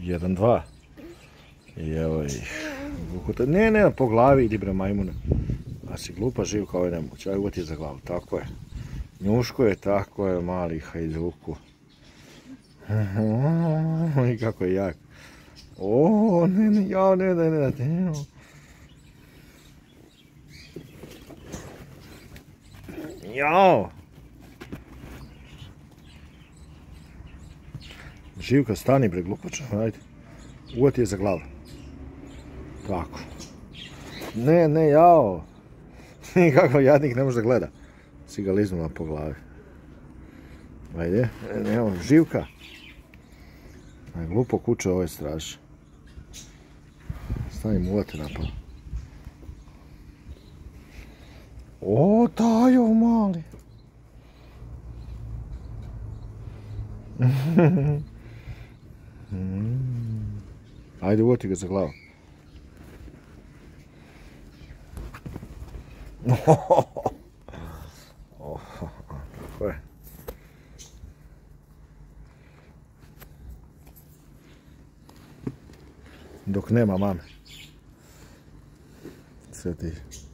1, 2. I evo ih. Ne, po glavi idi bre majmune. A si glupa Živka, ovo je nemoć. Aj uvati za glavu, tako je. Njuško je, tako je, mali hajduku. I kako je jak. O, ne, jao, ne. Jao. Živka, stani bre, glupača, ajde. Uvati je za glavu. Tako. Ne, jao. Kako jadnik ne može da gleda. Si ga liznula po glavi. Ajde, evo, Živka. Glupo kuće, ovo je strašno. Stavim uvate napao. O, Tajo, mali. Ajde, uvati ga za glavu. Tako je. Dok nema mame. Sve ti.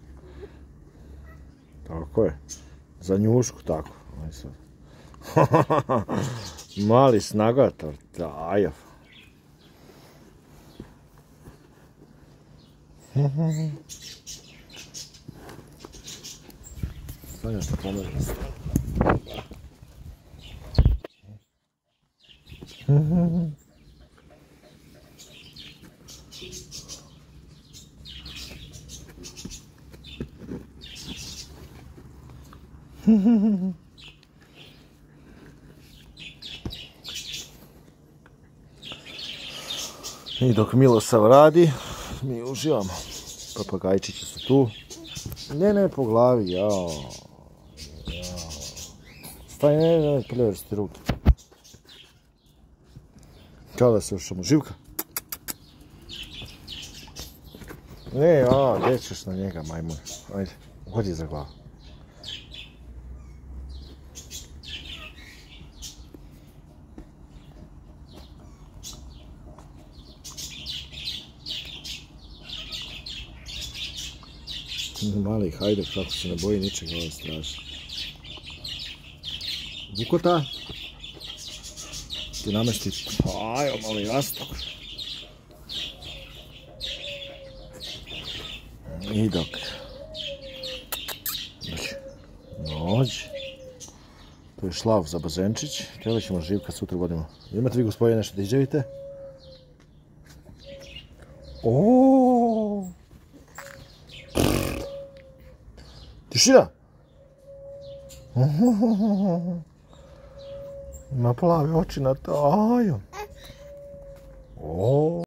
Tako je. Za njušku, tako. Mali snagator, Tajo. Stanja se pomerila. I dok Milosav radi, mi uživamo. Papagajčići su tu. Ne, po glavi, jao. Staj, ne, pljevaš ti ruke. Kao da se ušamo. Živka. Ne, gdje ćeš na njega, majmun. Ajde, hodi za glavu. Mali hajduk, kako se ne boji ničega, ovo je strašno. Vukota. Ti namesti. Ajo, mali jastok. I dok. Noć. Tu je šlav za bazenčić. Treba ćemo Živka sutra vodimo. Imate vi gospodine nešto da izjavite? Oooo. Tišina! Ima plave oči na Tajom.